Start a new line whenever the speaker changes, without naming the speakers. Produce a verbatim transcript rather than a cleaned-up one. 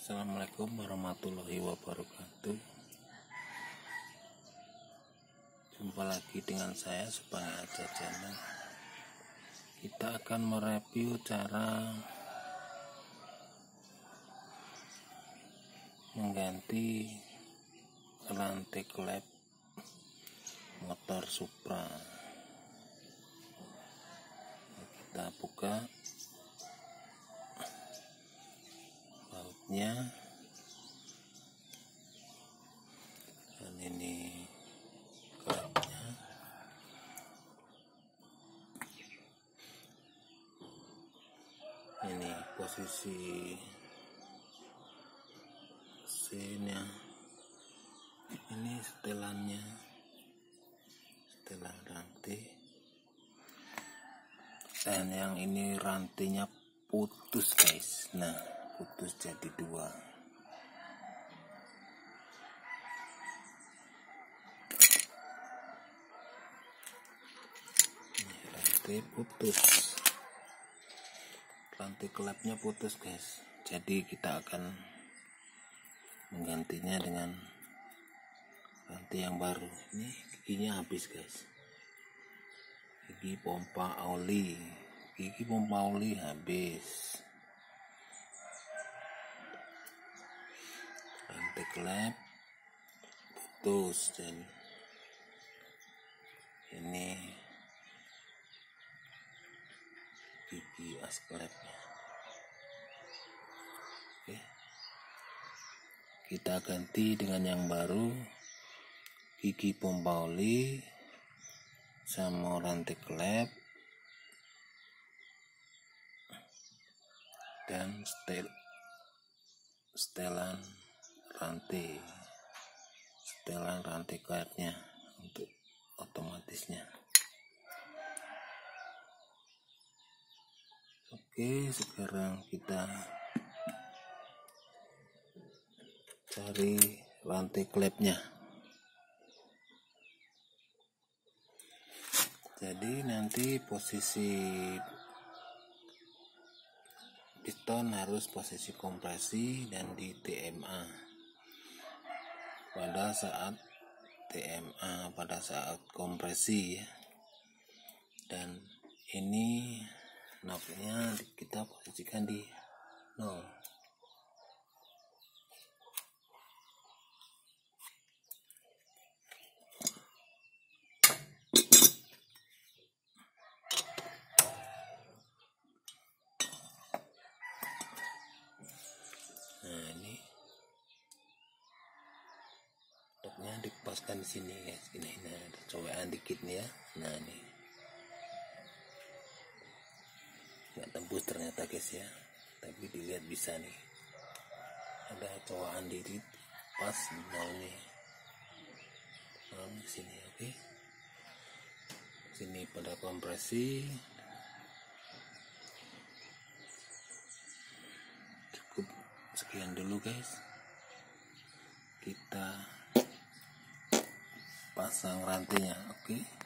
Assalamualaikum warahmatullahi wabarakatuh. Jumpa lagi dengan saya Subhana Aja Channel. Kita akan mereview cara mengganti rantai klep motor Supra. Kita buka bautnya, dan ini klepnya. Ini posisi mesinnya, ini setelannya, setelan rantai, dan yang ini rantainya putus guys. Nah, putus jadi dua. Ini rantai putus, rantai klepnya putus guys. Jadi kita akan menggantinya dengan rantai yang baru. Ini giginya habis guys, gigi pompa oli, gigi pompa oli habis. Rantai klep putus, dan ini gigi as klepnya. Oke, kita ganti dengan yang baru, gigi pompa oli sama rantai klep dan setel setelan rantai setelan rantai klepnya untuk otomatisnya. Oke, sekarang kita cari rantai klepnya. Jadi nanti posisi piston harus posisi kompresi dan di T M A pada saat T M A pada saat kompresi ya. Dan ini knob-nya kita posisikan di nol. Nah, ini knob-nya dipaskan di sini guys. Ini nah, ada cowekan dikit nih ya. Nah, ini nggak tembus ternyata guys ya, tapi dilihat bisa nih, ada cowekan dikit pas nol nih, nol di sini. Oke, sini pada kompresi. Cukup sekian dulu guys, kita pasang rantainya. Oke.